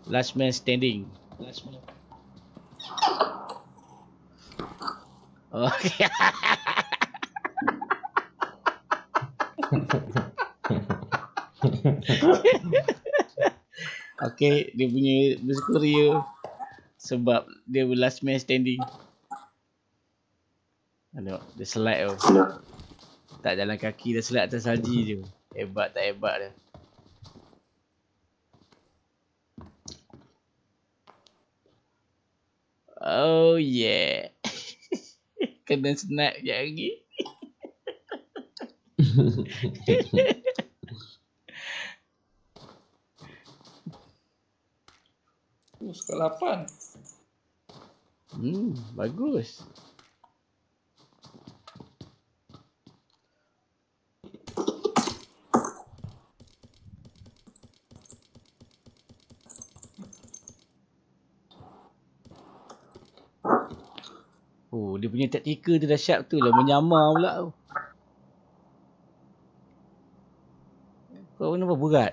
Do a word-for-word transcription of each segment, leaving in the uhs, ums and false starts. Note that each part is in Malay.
Last man standing. Last man. Okay. Okay, dia punya berskor dia sebab dia last man standing. Tengok, dia slide tu. Tak jalan kaki, dia slide atas salji je. Hebat tak hebat dia. Oh yeah. Kena snap je lagi. Oh, skor lapan. Hmm, bagus. Oh, dia punya taktikal dia dahsyat betul lah. Menyamar pula tu. Kau kenapa berat?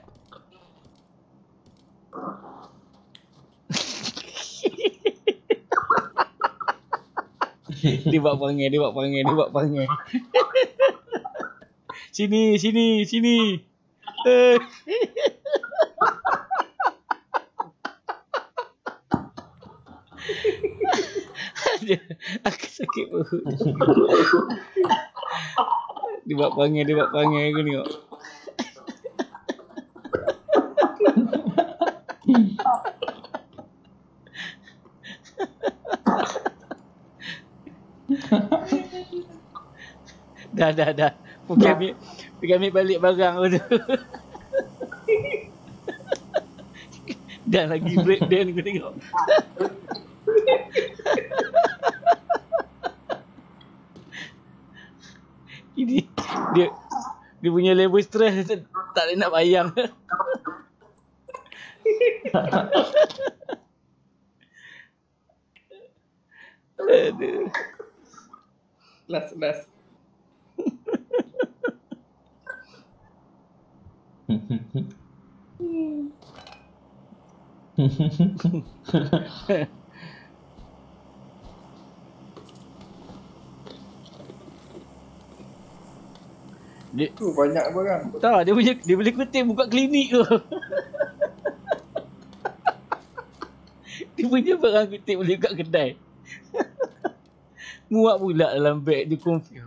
Dia buat perangai, dia buat perangai, dia buat perangai. Sini, sini, sini. Eh. Aku sakit perut. Dia buat perangai, dia buat perangai aku tengok. Dah, dah, dah. Pergi ambil, pergi ambil balik barang tu. Dah lagi break dance aku tengok. Ini dia dia punya level stress tak boleh nak bayang. Aduh. Last, last. Dia tu banyak barang. Tak, dia punya dia boleh kutip buka klinik tu. Dia punya barang kutip boleh buka kedai. Muat pula dalam beg dia, confuse.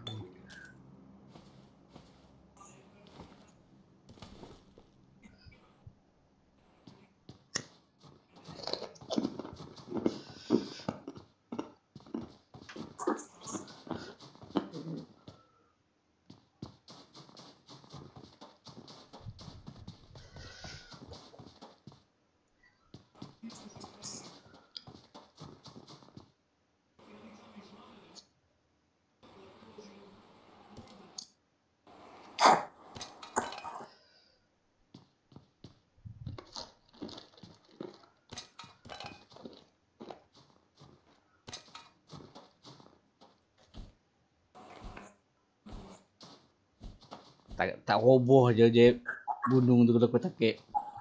Tak tak roboh je je gunung tu kalau kau takik.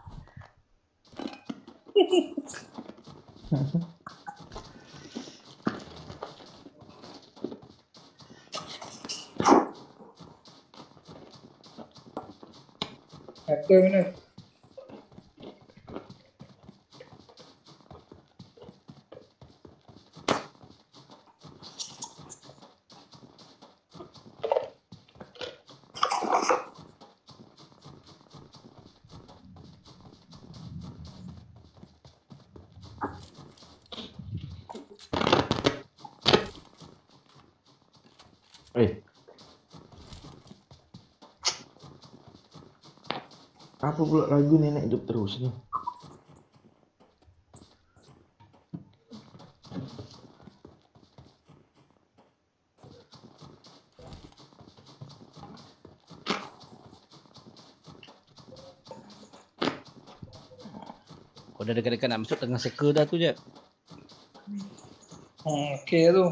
Hacker mana? Eh. Apa pula lagu Nenek Hidup Terus ni? Kau dah dekat-dekat nak masuk tengah circle dah tu je. Hmm, okey tu.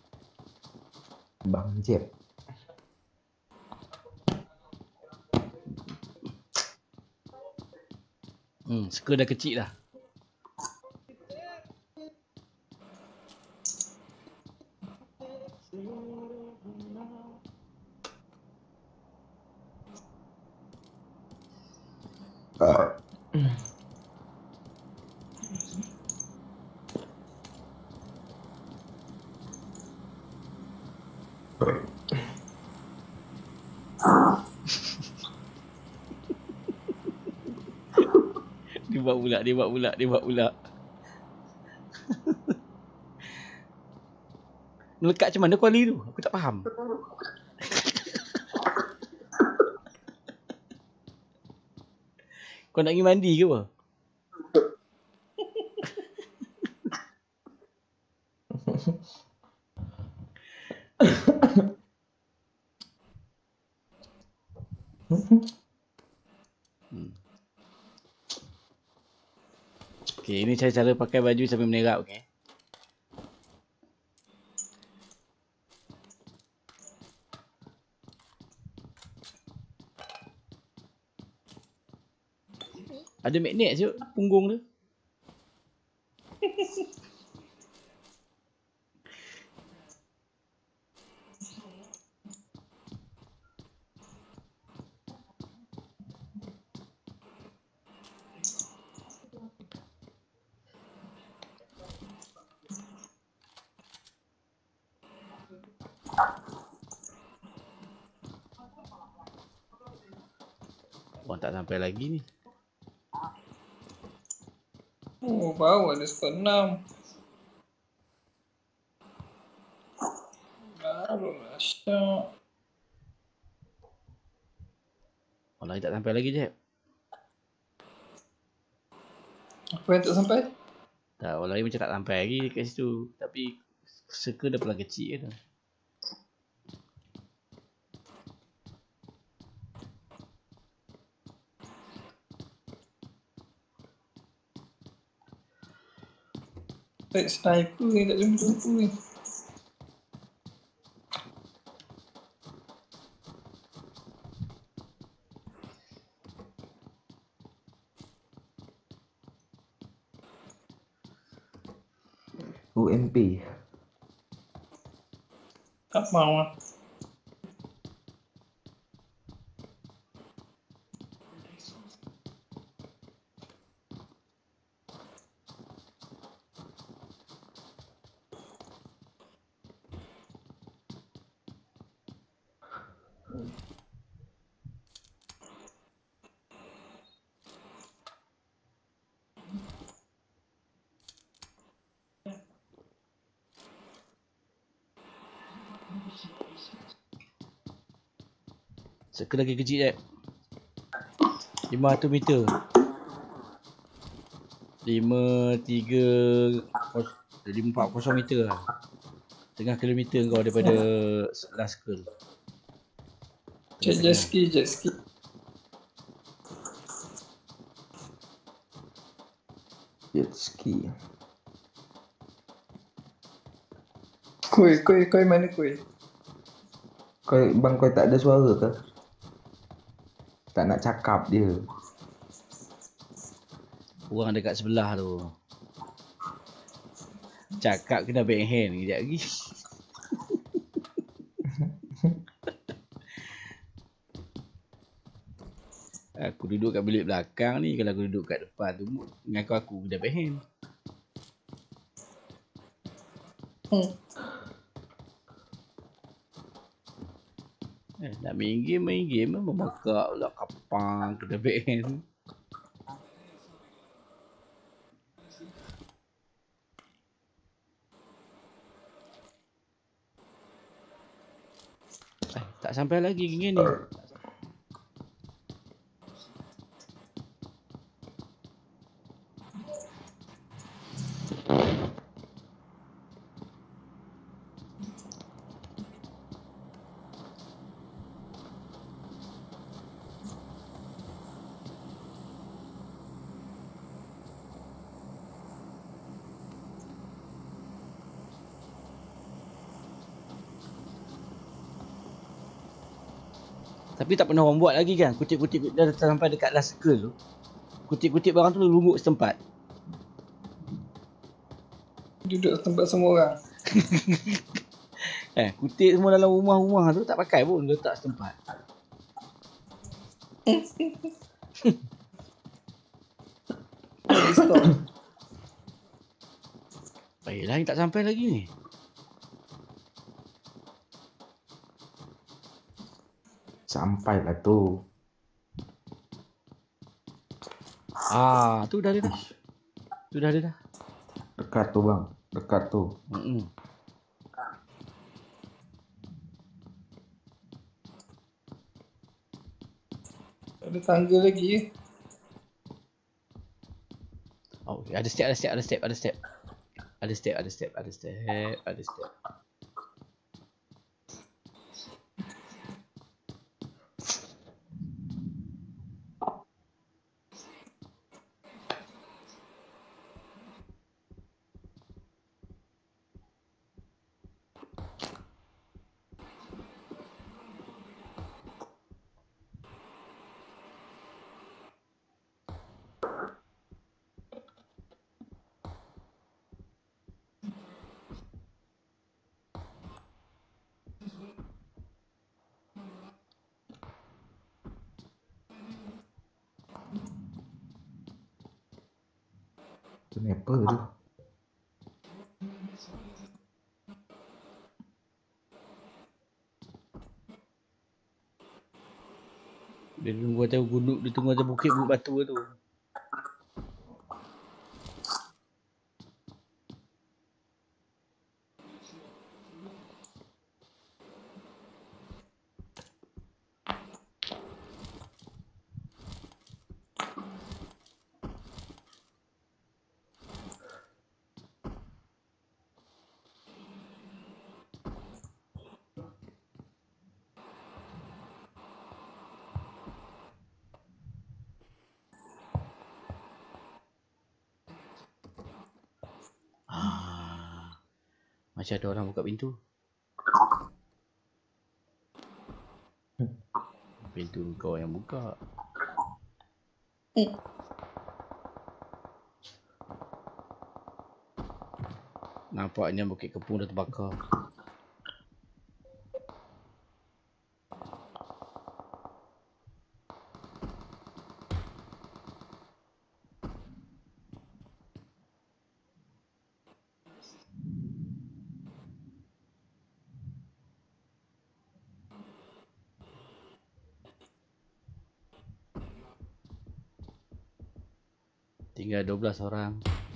Bang Jeb. Hmm, circle dah kecil dah. Uh. Dia buat pula, dia buat pula, dia buat pula. Melekat macam mana kuali tu? Aku tak faham. Kau nak pergi mandi ke apa? Hmm. Okay, ini cara-cara pakai baju sambil menerap, okay? Ada magnet je punggung tu. Wah, tak sampai lagi ni. Oh, bawah ada skor enam. Barulah syak. Oh, lagi tak sampai lagi je. Apa yang tak sampai? Tak, orang lain macam tak sampai lagi kat situ. Tapi circle dah pernah kecil je dah. Tak sniper ni, tak jumpa-jumpa ni. U M P. Tak mau lah. Circle lagi kecil je. lima ratus meter. lima tiga lima empat kosong meter lah. Tengah kilometer kau daripada last circle. Jet, jet ski, jet ski. Jet ski. Koi, koi, koi mana koi? Kau bang kau tak ada suara ke? Tak nak cakap dia. Orang dekat sebelah tu. Cakap kena backhand kejap lagi. Aku duduk kat bilik belakang ni. Kalau aku duduk kat depan tu, mengaku aku kena backhand. Hmm. Eh, nak main game, main game memang membakar pula kapang kena backhand. Eh, tak sampai lagi gini ni. Tapi tak pernah orang buat lagi kan. Kutip-kutip dah sampai dekat last circle tu. kutip-kutip barang tu lungguk setempat. Duduk tempat semua orang. Eh, kutip semua dalam rumah-rumah tu tak pakai pun, letak setempat. Lagi stop. Baiklah, ni tak sampai lagi ni. Sampailah tu. Ah, tu dah ada dah. Tu dah ada dah. Dekat tu bang. Dekat tu. Mm-mm. Ada tangga lagi eh. Oh, ada step, ada step, ada step, ada step. Ada step, ada step, ada step, ada step. Kenapa tu? Dia tunggu atas gunung, dia tunggu atas bukit bukit batu tu. Macam ada orang buka pintu. Pintu kau yang buka. Nampaknya bukit kepung dah terbakar. Tinggal dua belas orang.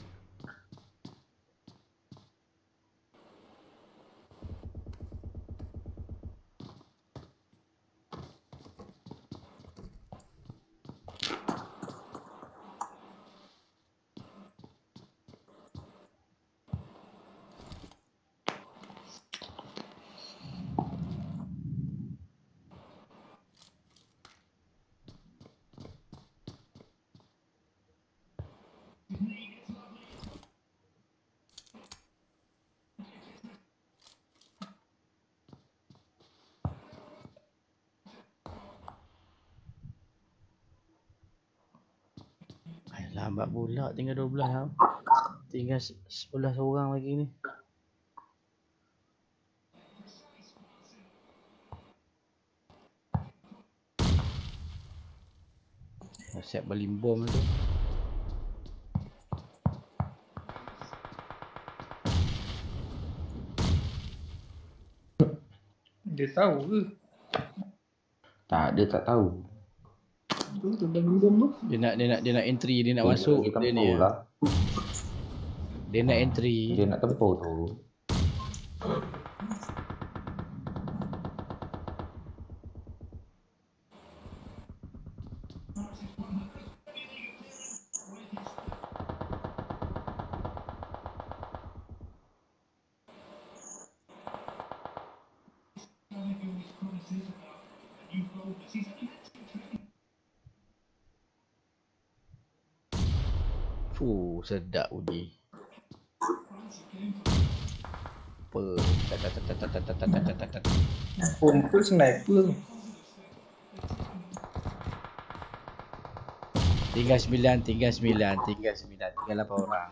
Lambat pula, tinggal dua belas lah. Tinggal sebelas orang lagi ni. Dah siap baling bom tu. Dia tahu ke? Tak, dia tak tahu. Tu tu baling bom tu. Dia nak dia nak dia nak entry, dia nak Dia masuk lagi dia ni. tempur lah. Dia nak entry. Dia nak tempur tu. Fuh, sedap uji. Apa? Tat tat tat tat tat tat tat tat tat tat. Bom tu sniper tu. Tinggal sembilan, tinggal sembilan, tinggal sembilan, tinggal lapan orang.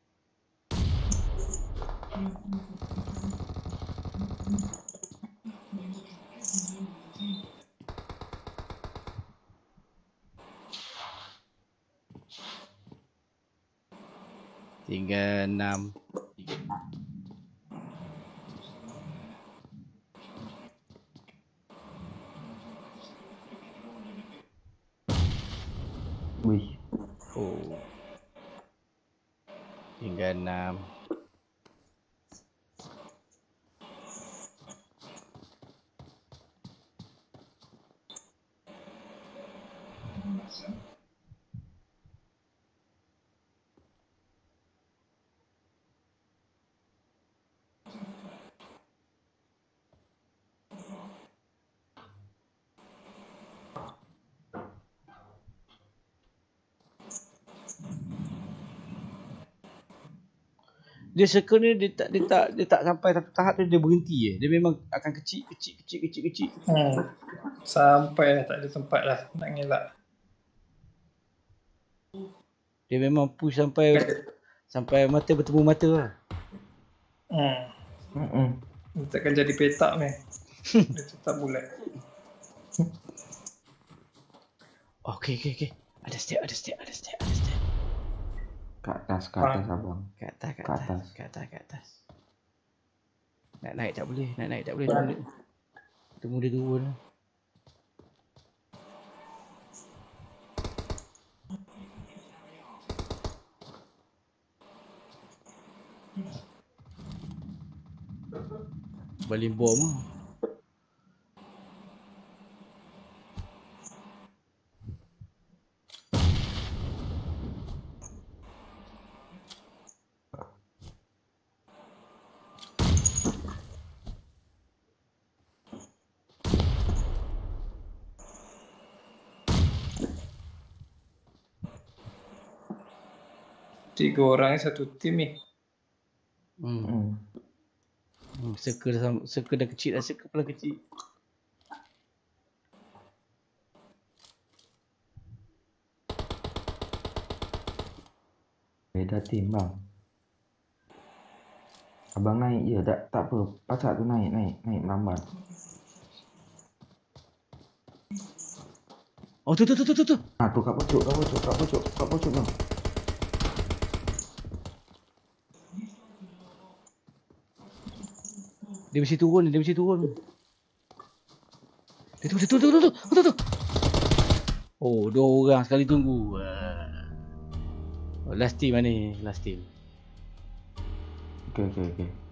Tinggal enam. Wih. Oh. Tinggal enam. Dia circle ni dia tak dia tak dia tak sampai satu tahap tu dia berhenti je. Dia memang akan kecil kecil kecil kecil kecil. Hmm. Sampai dah tak ada tempat lah nak ngelak. Dia memang push sampai sampai mata bertemu mata lah. Hmm. Mm-mm. Dia takkan jadi petak ni. Dia tetap bulat. Okey okey okey. Ada step, ada step, ada step, ada step. Kat atas, kat atas abang. Kat atas, kat Kat atas, atas. kat atas, kat atas. Nak naik tak boleh, nak naik tak boleh. Temu dia, temu dia turun lah. Balik bom lah. Tiga orang satu tim ni. Hmm. Mm. Hmm. Circle dah, sam- circle dah kecil dah, circle pula kecil. Beda tim bang. Abang naik je, tak, tak apa. Pacak tu naik, naik, naik melambat. Oh tu tu tu tu tu tu. Ah tu kat pocok, kat pocok, kat pocok, kat pocok bang. Dia mesti turun, dia mesti turun. Dia tu, dia tu, tu, tu, tu, tu, tu. Oh, dua orang sekali tunggu. Oh, last team mana ni? Last team. Okay, okay, okay.